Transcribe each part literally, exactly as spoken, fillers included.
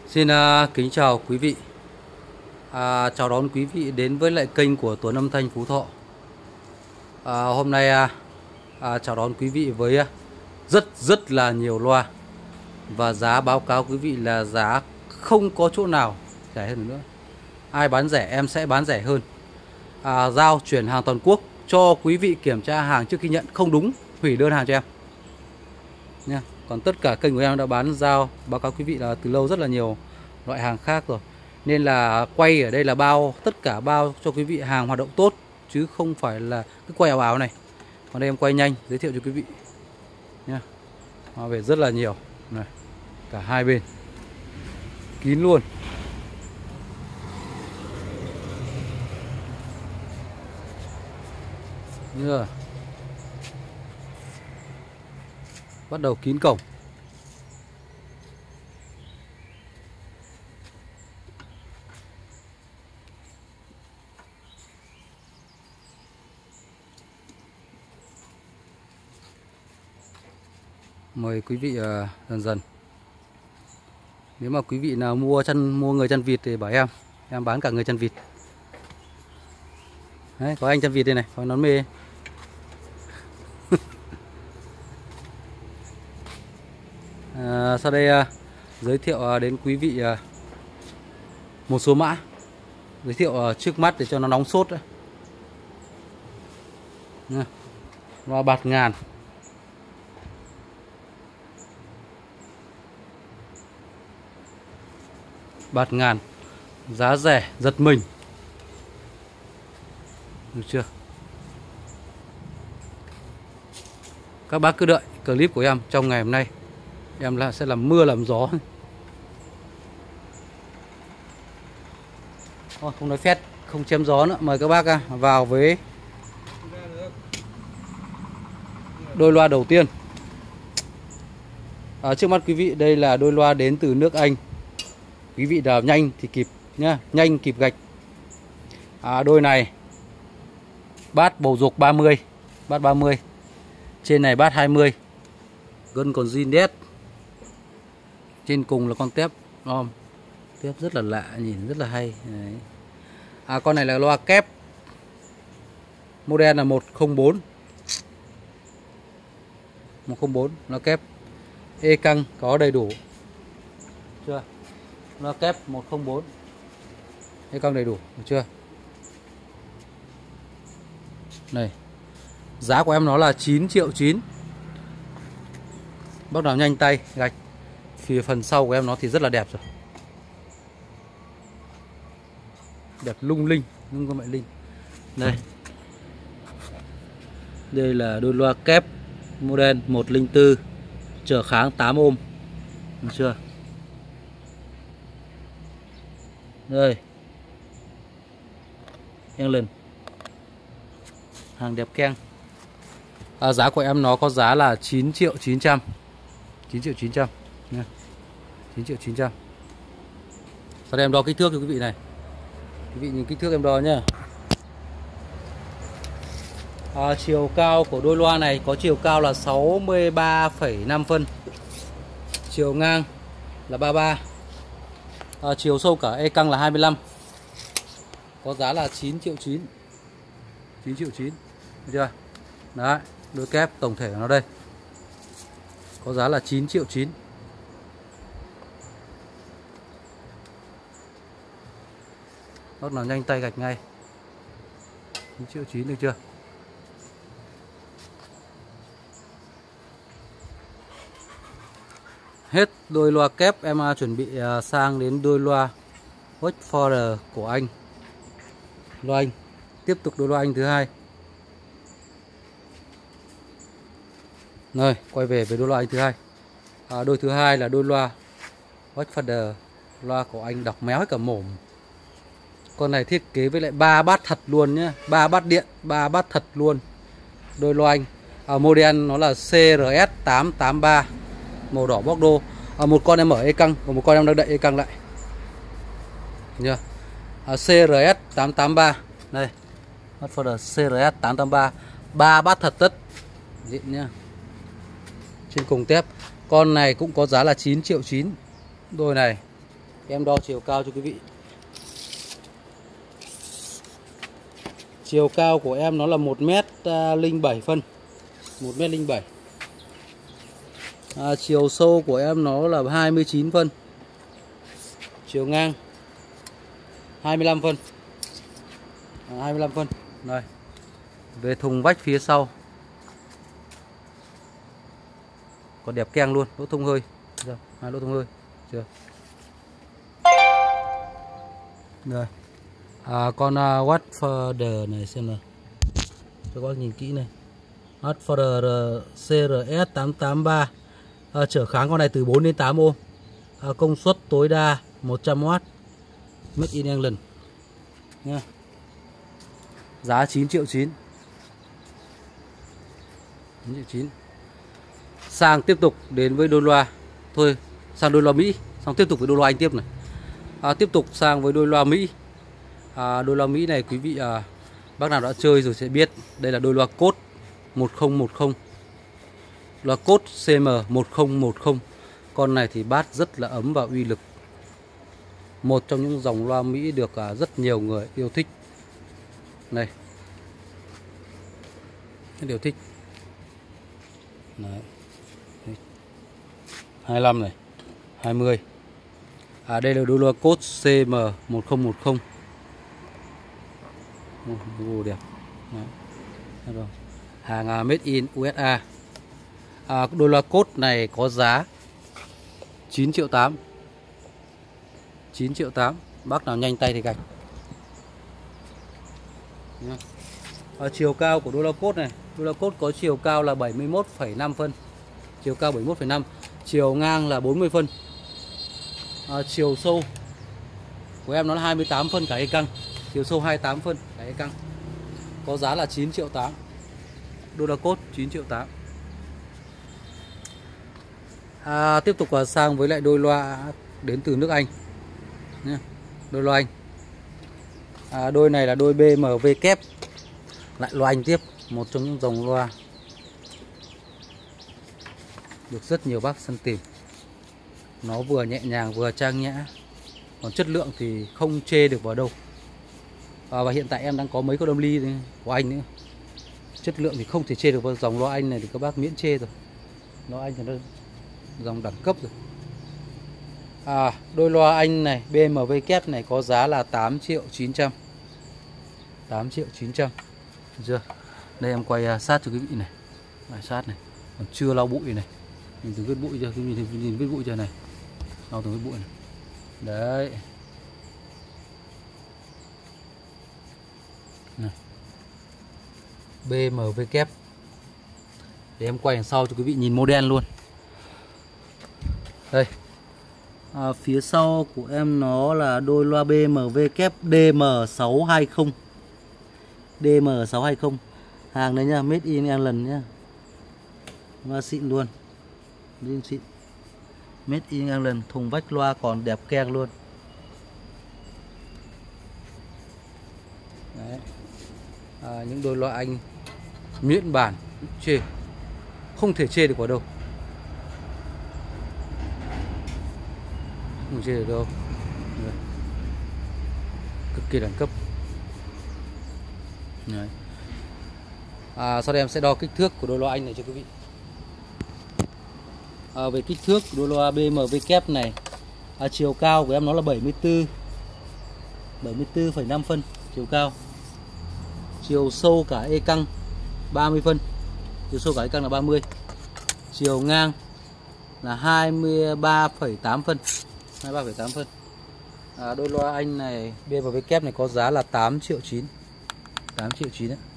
Xin uh, kính chào quý vị. À, chào đón quý vị đến với lại kênh của Tuấn Âm Thanh Phú Thọ. À, hôm nay à, à, chào đón quý vị với à, rất rất là nhiều loa và giá báo cáo quý vị là giá không có chỗ nào rẻ hơn nữa. Ai bán rẻ em sẽ bán rẻ hơn. À, giao chuyển hàng toàn quốc cho quý vị kiểm tra hàng trước khi nhận, không đúng hủy đơn hàng cho em nha. Còn tất cả kênh của em đã bán giao báo cáo quý vị là từ lâu rất là nhiều loại hàng khác rồi. Nên là quay ở đây là bao, tất cả bao cho quý vị hàng hoạt động tốt, chứ không phải là cứ quay ảo ảo này. Còn đây em quay nhanh giới thiệu cho quý vị nha. Hoa về rất là nhiều này, cả hai bên kín luôn. Như bắt đầu kín cổng. Mời quý vị uh, dần dần. Nếu mà quý vị nào mua chăn mua người chăn vịt thì bảo em, em bán cả người chăn vịt. Đấy, có anh chăn vịt đây này, có nón mê. À, sau đây uh, giới thiệu uh, đến quý vị uh, một số mã, giới thiệu uh, trước mắt để cho nó nóng sốt đấy. Loa bạt ngàn, bạt ngàn, giá rẻ giật mình, được chưa? Các bác cứ đợi clip của em trong ngày hôm nay, em là sẽ làm mưa làm gió. Ô, không nói phét, không chém gió nữa. Mời các bác vào với đôi loa đầu tiên. À, trước mắt quý vị đây là đôi loa đến từ nước Anh. Quý vị nào nhanh thì kịp nhá, nhanh kịp gạch. À, đôi này bát bầu dục ba mươi, bát ba mươi. Trên này bát hai mươi. Gân còn zin đét. Trên cùng là con tép om. Tép rất là lạ, nhìn rất là hay. Đấy. À, con này là loa kép. Model là một không bốn. một không bốn, loa kép. E căng có đầy đủ. Chưa? Loa kép một không bốn. E căng đầy đủ, được chưa? Này. Giá của em nó là chín triệu chín. Bác nào nhanh tay gạch. Phía phần sau của em nó thì rất là đẹp rồi. Đẹp lung linh, lung con mẹ linh. Đây. Đây là đôi loa kép model một không bốn, trở kháng tám ohm. Được chưa? Đây. Keng lần. Hàng đẹp keng. À, giá của em nó có giá là chín triệu chín trăm. chín triệu chín trăm nha. chín triệu chín trăm. Sau đây em đo kích thước cho quý vị này. Quý vị nhìn kích thước em đo nhá. À, chiều cao của đôi loa này có chiều cao là sáu mươi ba phẩy năm phân. Chiều ngang là ba mươi ba. À, chiều sâu cả e căng là hai mươi lăm. Có giá là chín triệu chín. chín triệu chín. Được chưa? Đấy, đôi kép tổng thể của nó đây. Có giá là chín triệu chín. Bác nào nhanh tay gạch ngay. chín triệu chín, được chưa? Hết đôi loa kép, em chuẩn bị sang đến đôi loa Watchford của Anh. Loa Anh. Tiếp tục đôi loa Anh thứ hai. Rồi, quay về với đôi loa Anh thứ hai. À, đôi thứ hai là đôi loa Watchford, loa của Anh đọc méo hết cả mồm. Con này thiết kế với lại ba bát thật luôn nhé, ba bát điện, ba bát thật luôn. Đôi loa Anh. À, model nó là C R S tám tám ba, màu đỏ Bordeaux. À, một con em mở e căng, còn một con em đang đậy e căng lại. Nhớ. À, C R S tám tám ba. Đây. Watchford C R S tám tám ba, ba bát thật tất. Dịn nhá. Trên cùng tép. Con này cũng có giá là chín triệu chín. Đôi này Em đo chiều cao cho quý vị. Chiều cao của em nó là một mét linh bảy phân, một mét linh bảy. À, chiều sâu của em nó là hai mươi chín phân. Chiều ngang hai mươi lăm phân. À, hai mươi lăm phân. Đây. Về thùng vách phía sau còn đẹp keng luôn, lỗ thông hơi. Được, hai lỗ thông hơi. Chưa? Rồi. À, con uh, Watford này xem nào. Cho các bác nhìn kỹ này. Watford C R S tám tám ba. À, trở kháng con này từ bốn đến tám ohm. À, công suất tối đa một trăm oát. Made in England. Nha. Giá chín triệu chín. chín triệu chín. Sang tiếp tục đến với đôi loa. Thôi, sang đôi loa Mỹ, xong tiếp tục với đôi loa Anh tiếp này. À, tiếp tục sang với đôi loa Mỹ. À, đôi loa Mỹ này quý vị à, bác nào đã chơi rồi sẽ biết. Đây là đôi loa cốt một không một không. Loa cốt C M một không một không. Con này thì bass rất là ấm và uy lực. Một trong những dòng loa Mỹ được à, rất nhiều người yêu thích. Này, rất yêu thích. Đấy. hai mươi lăm này, hai mươi. À, đây là đôi loa cốt C M một không một không. Logo đẹp. Đấy. Hàng made in u ét a. À, đôi loa cốt này có giá chín triệu tám. chín triệu tám. Bác nào nhanh tay thì gạch. À, chiều cao của đôi loa cốt này, đôi loa cốt có chiều cao là bảy mươi mốt phẩy năm phân. Chiều cao bảy mươi mốt phẩy năm. Chiều ngang là bốn mươi phân. À, chiều sâu của em nó là hai mươi tám phân cả e căng. Chiều sâu hai mươi tám phân cả e căng. Có giá là chín triệu tám. Đôi loa cốt chín triệu tám. À, tiếp tục sang với lại đôi loa đến từ nước Anh. Đôi loa Anh. À, đôi này là đôi B M W kép. Lại loa Anh tiếp. Một trong những dòng loa được rất nhiều bác săn tìm. Nó vừa nhẹ nhàng vừa trang nhã. Còn chất lượng thì không chê được vào đâu. À, và hiện tại em đang có mấy con âm ly của Anh nữa. Chất lượng thì không thể chê được vào dòng loa Anh này thì các bác miễn chê rồi. Loa Anh thì nó dòng đẳng cấp rồi. À, đôi loa Anh này B M W kép này có giá là tám triệu chín trăm. tám triệu chín trăm. Được chưa? Đây em quay sát cho quý vị này. Quay sát này. Còn chưa lau bụi này. Nhìn từng vết bụi chưa? Nhìn, nhìn vết bụi chưa này. Lau từng vết bụi này. Đấy. Này. B M W kép. Để em quay đằng sau cho quý vị nhìn model luôn. Đây. À, phía sau của em nó là đôi loa B M W kép D M sáu hai không. D M sáu hai không. Hàng đấy nha, made in England nhá. Loa xịn luôn. Zin xịn. Made in England, thùng vách loa còn đẹp keng luôn. Đấy. À, những đôi loa Anh miễn bản chê. Không thể chê được vào đâu. Không chê được đâu. Đấy. Cực kỳ đẳng cấp. Đấy. À, sau đây em sẽ đo kích thước của đôi loa Anh này cho quý vị. À, về kích thước của đôi loa B M W kép này, à, chiều cao của em nó là bảy mươi tư bảy mươi tư phẩy năm phân chiều cao. Chiều sâu cả e căng ba mươi phân. Chiều sâu cả e căng là ba mươi. Chiều ngang là hai mươi ba phẩy tám phân. hai mươi ba phẩy tám phân. À, đôi loa Anh này B M W kép này có giá là tám triệu chín. tám triệu chín đấy.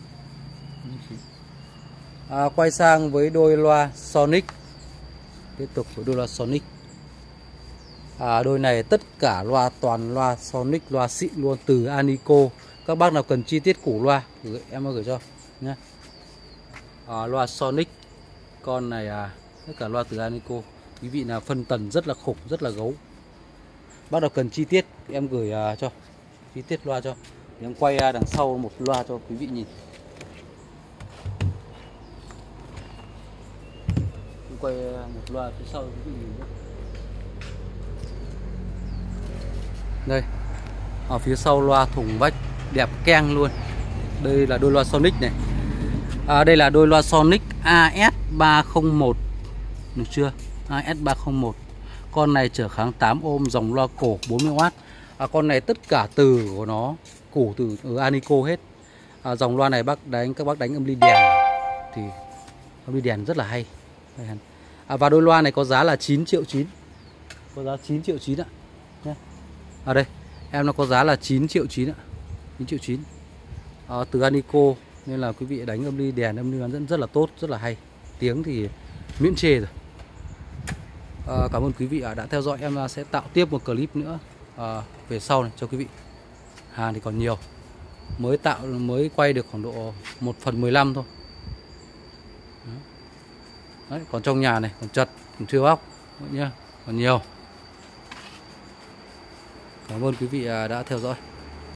À, quay sang với đôi loa Sonic. Tiếp tục với đôi loa Sonic. À, đôi này tất cả loa toàn loa Sonic, loa xịn luôn, từ Anico. Các bác nào cần chi tiết củ loa gửi, em gửi cho nhé. À, loa Sonic. Con này à, tất cả loa từ Anico. Quý vị nào phân tần rất là khủng, rất là gấu. Bác nào cần chi tiết em gửi à, cho chi tiết loa cho. Em quay à, đằng sau một loa cho quý vị nhìn. Em quay một loa phía sau quý vị nhìn nhé. Đây, ở phía sau loa thủng vách đẹp keng luôn. Đây là đôi loa Sonic này. à, Đây là đôi loa Sonic A S ba không một. Được chưa? A S ba không một. Con này trở kháng tám ohm, dòng loa cổ bốn mươi oát. à, Con này tất cả từ của nó cổ từ ở Anico hết. à, Dòng loa này bác đánh các bác đánh âm ly đèn thì âm ly đèn rất là hay. à, Và đôi loa này có giá là chín triệu chín. Có giá chín triệu chín ạ. À đây, em nó có giá là chín triệu chín ạ. chín triệu chín. à, Từ Anico. Nên là quý vị đánh âm ly đèn, âm ly bán dẫn rất là tốt, rất là hay. Tiếng thì miễn chê rồi. à, Cảm ơn quý vị đã theo dõi. Em sẽ tạo tiếp một clip nữa à, về sau này cho quý vị. Hàng thì còn nhiều. Mới tạo, mới quay được khoảng độ một phần mười lăm thôi. Đấy, còn trong nhà này còn chật, còn chưa bóc nhá, còn nhiều. Cảm ơn quý vị đã theo dõi.